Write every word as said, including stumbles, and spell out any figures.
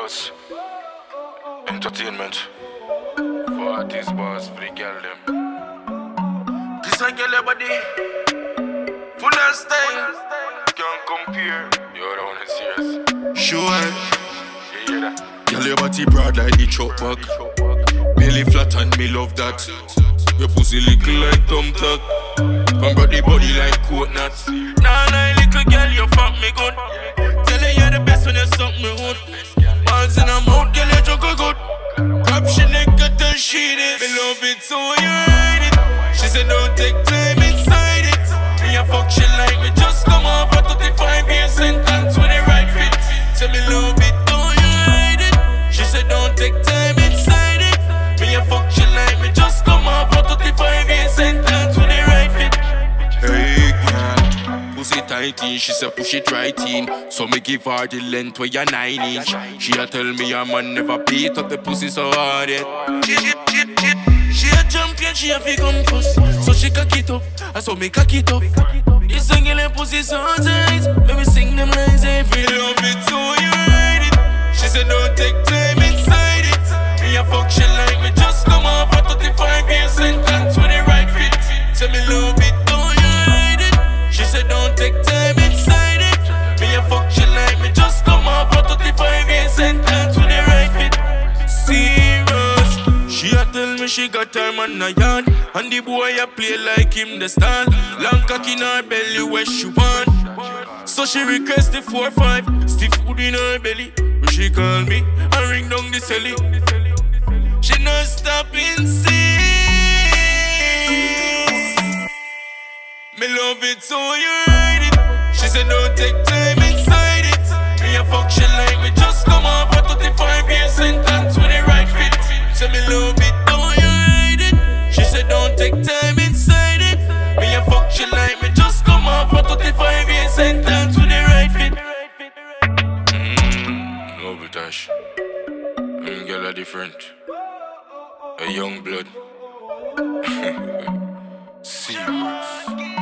boss. Entertainment. Forties boss, free girl them. This a girl your body. Full of style. Can't compare. You're the one who's serious. Sure. You hear that? Girl, your body broad like the truck back. Belly flat and me love that. Your pussy little like thumbtack. Come got the body like coconut. Nah, nah, little girl, you fuck me good. Tell her you're the best when you suck me hood. Balls in her mouth, girl, you juggle good. Grab she nigga till she this. Me love it so you ride it. She said don't take time inside it. Me a fuck she like me just come off a thirty-five year sentence with the right fit. Say me love it, don't you ride it. She said don't take time inside it. Me a fuck she like me just come off a thirty-five year sentence with the right fit. Hey, girl, pussy tight in, she said push it right in. So me give her the length where you're nine inch. She a tell me a man never beat up the pussy so hard yet. She, she, she, she, she a champion, she a fi come first. So she cock it up, I saw me cock it up. This song girl and pussy so tight. Let me sing them lines every love it so you ride it. She said don't take time inside it. Me a fuck she like me just come off a thirty-five year sentence with the right fit. Say me love it, don't you ride it. She said don't take time inside it. Me a fuck she like me just come off a thirty-five year sentence with the right fit. Serious. She a tell me she got her man a yard. And the boy a play like him the star. Long cock in her belly where she want. So she request the four five. Stiff food in her belly. When she call me and ring down the celly. She not stopping since. Me love it so you ride it. She said don't take time inside it. Me a fuck she like me just come off a thirty-five year sentence with the right fit. Say me love it, don't you ride it. She said don't take time inside it. Me a fuck she like me just come off a thirty-five year sentence with the right fit. Mmm, no British. Them girl are different. A young blood. Serious.